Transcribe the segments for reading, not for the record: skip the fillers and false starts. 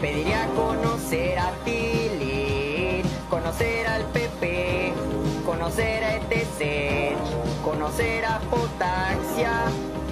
pediría conocer a Tilly, conocer al Pepe, conocer a ETC, conocer a Potaxia.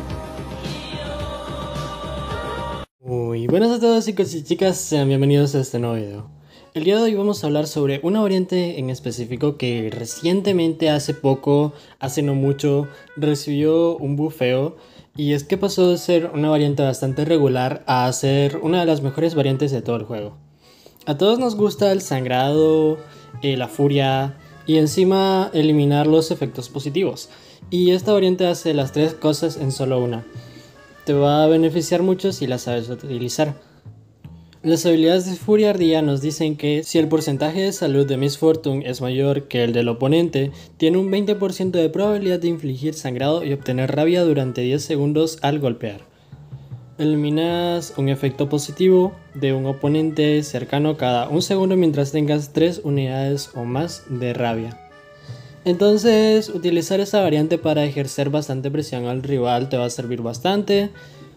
Muy buenas a todos chicos y chicas, sean bienvenidos a este nuevo video. El día de hoy vamos a hablar sobre una variante en específico que recientemente, hace no mucho, recibió un bufeo. Y es que pasó de ser una variante bastante regular a ser una de las mejores variantes de todo el juego. A todos nos gusta el sangrado, la furia y encima eliminar los efectos positivos. Y esta variante hace las tres cosas en solo una. Te va a beneficiar mucho si la sabes utilizar. Las habilidades de Furia Ardilla nos dicen que si el porcentaje de salud de Miss Fortune es mayor que el del oponente, tiene un 20% de probabilidad de infligir sangrado y obtener rabia durante 10 segundos al golpear. Eliminas un efecto positivo de un oponente cercano cada un segundo mientras tengas 3 unidades o más de rabia. Entonces, utilizar esa variante para ejercer bastante presión al rival te va a servir bastante.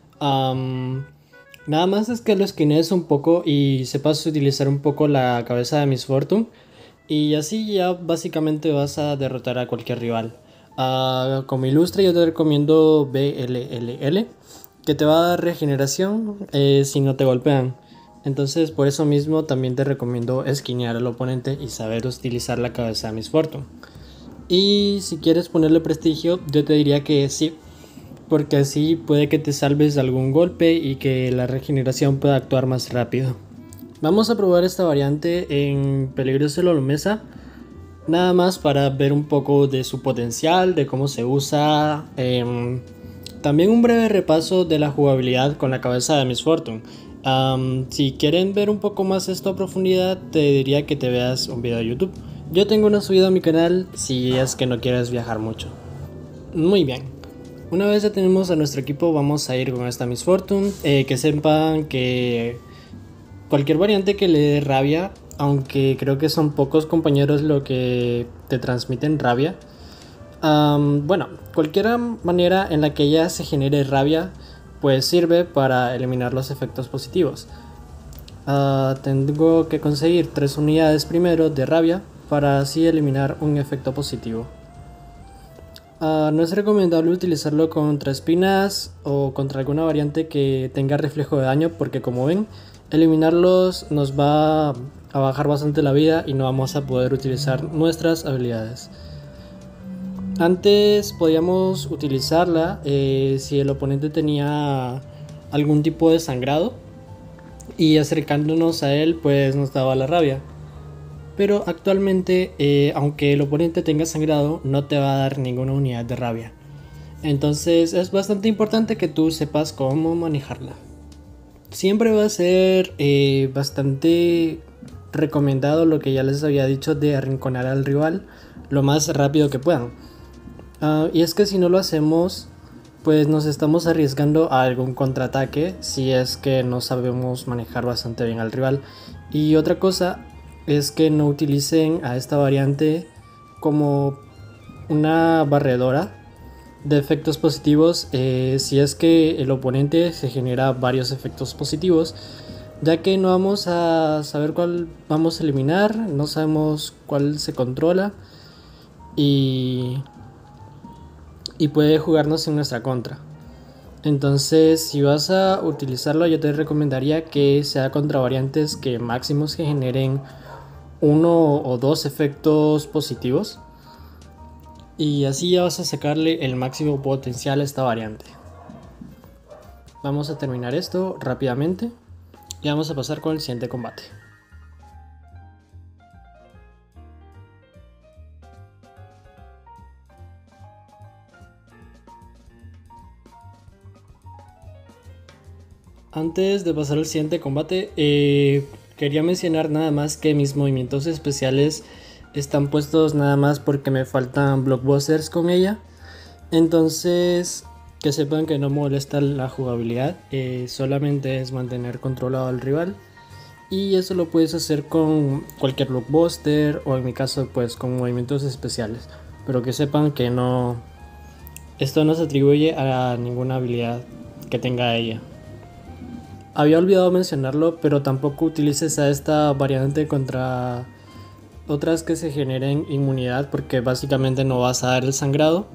Nada más es que lo esquinees un poco y sepas utilizar un poco la cabeza de Miss Fortune. Y así ya básicamente vas a derrotar a cualquier rival. Como ilustre yo te recomiendo BLLL, que te va a dar regeneración si no te golpean. Entonces por eso mismo también te recomiendo esquinear al oponente y saber utilizar la cabeza de Miss Fortune. Y si quieres ponerle prestigio, yo te diría que sí, porque así puede que te salves de algún golpe y que la regeneración pueda actuar más rápido. Vamos a probar esta variante en Peligroso Mesa, nada más para ver un poco de su potencial, de cómo se usa. También un breve repaso de la jugabilidad con la cabeza de Miss Fortune. Si quieren ver un poco más esto a profundidad, te diría que te veas un video de YouTube. Yo tengo uno subido a mi canal si es que no quieres viajar mucho. Muy bien. Una vez ya tenemos a nuestro equipo, vamos a ir con esta Miss Fortune. Que sepan que cualquier variante que le dé rabia, aunque creo que son pocos compañeros lo que te transmiten rabia. Bueno, cualquier manera en la que ella se genere rabia, pues sirve para eliminar los efectos positivos. Tengo que conseguir 3 unidades primero de rabia para así eliminar un efecto positivo. No es recomendable utilizarlo contra espinas o contra alguna variante que tenga reflejo de daño, porque como ven, eliminarlos nos va a bajar bastante la vida y no vamos a poder utilizar nuestras habilidades. Antes podíamos utilizarla si el oponente tenía algún tipo de sangrado y acercándonos a él pues nos daba la rabia. Pero actualmente, aunque el oponente tenga sangrado, no te va a dar ninguna unidad de rabia. Entonces es bastante importante que tú sepas cómo manejarla. Siempre va a ser bastante recomendado lo que ya les había dicho de arrinconar al rival lo más rápido que puedan. Y es que si no lo hacemos, pues nos estamos arriesgando a algún contraataque si es que no sabemos manejar bastante bien al rival. Y otra cosa es que no utilicen a esta variante como una barredora de efectos positivos si es que el oponente se genera varios efectos positivos, ya que no vamos a saber cuál vamos a eliminar, no sabemos cuál se controla y puede jugarnos en nuestra contra. Entonces, si vas a utilizarlo, yo te recomendaría que sea contra variantes que máximos que generen 1 o 2 efectos positivos, y así ya vas a sacarle el máximo potencial a esta variante. Vamos a terminar esto rápidamente y vamos a pasar con el siguiente combate. Antes de pasar al siguiente combate, quería mencionar nada más que mis movimientos especiales están puestos nada más porque me faltan blockbusters con ella. Entonces, que sepan que no molesta la jugabilidad, solamente es mantener controlado al rival. Y eso lo puedes hacer con cualquier blockbuster o en mi caso pues con movimientos especiales. Pero que sepan que no, esto no se atribuye a ninguna habilidad que tenga ella. había olvidado mencionarlo, pero tampoco utilices a esta variante contra otras que se generen inmunidad, porque básicamente no vas a dar el sangrado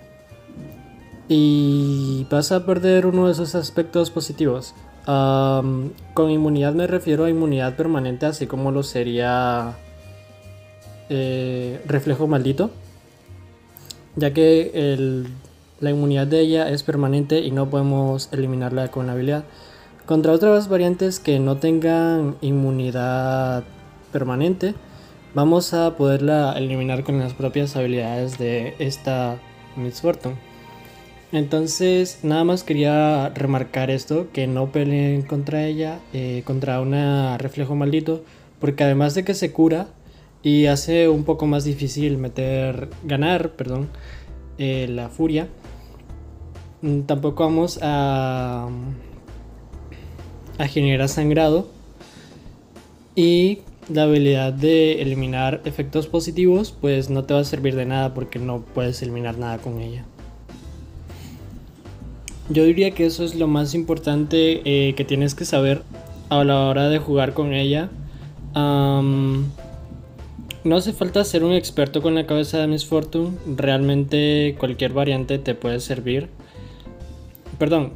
y vas a perder uno de esos aspectos positivos. Con inmunidad me refiero a inmunidad permanente, así como lo sería reflejo maldito, ya que la inmunidad de ella es permanente y no podemos eliminarla con la habilidad. Contra otras variantes que no tengan inmunidad permanente, vamos a poderla eliminar con las propias habilidades de esta Miss Fortune. Entonces nada más quería remarcar esto, que no peleen contra ella, contra una reflejo maldito, porque además de que se cura y hace un poco más difícil ganar la furia, tampoco vamos a generar sangrado, y la habilidad de eliminar efectos positivos pues no te va a servir de nada porque no puedes eliminar nada con ella. Yo diría que eso es lo más importante que tienes que saber a la hora de jugar con ella. No hace falta ser un experto con la cabeza de Miss Fortune, realmente cualquier variante te puede servir. Perdón.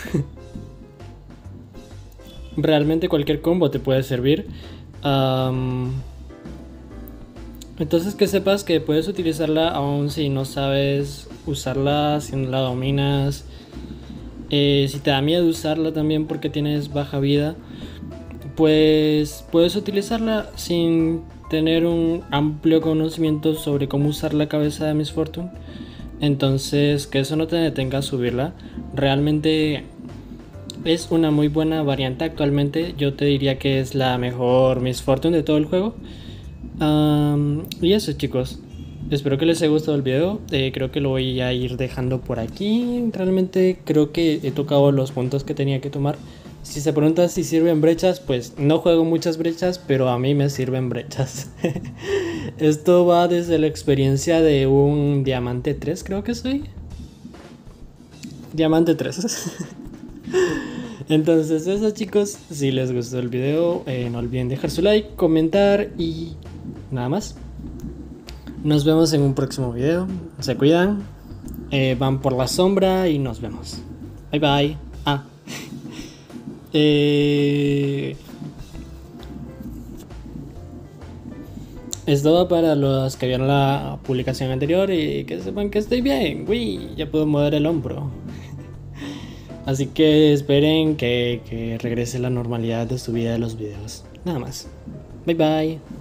Realmente cualquier combo te puede servir. Entonces que sepas que puedes utilizarla aún si no sabes usarla, si no la dominas. Si te da miedo usarla también porque tienes baja vida, pues puedes utilizarla sin tener un amplio conocimiento sobre cómo usar la cabeza de Miss Fortune. Entonces que eso no te detenga a subirla. Realmente es una muy buena variante actualmente. Yo te diría que es la mejor Miss Fortune de todo el juego. Y eso, chicos, espero que les haya gustado el video. Creo que lo voy a ir dejando por aquí. Realmente creo que he tocado los puntos que tenía que tomar. Si se preguntan si sirven brechas, pues no juego muchas brechas, pero a mí me sirven brechas. Esto va desde la experiencia de un diamante 3, creo que soy. Diamante 3. Entonces eso, chicos, si les gustó el video, no olviden dejar su like, comentar y nada más. Nos vemos en un próximo video. Se cuidan, van por la sombra y nos vemos. Bye bye. Es todo para los que vieron la publicación anterior y que sepan que estoy bien. Uy, ya puedo mover el hombro. Así que esperen que regrese la normalidad de subida de los videos. Nada más. Bye bye.